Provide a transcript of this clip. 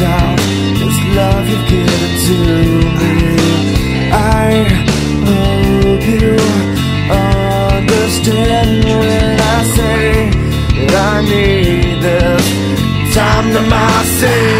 doubt this love you've given to me. I hope you understand when I say that I need this time to myself.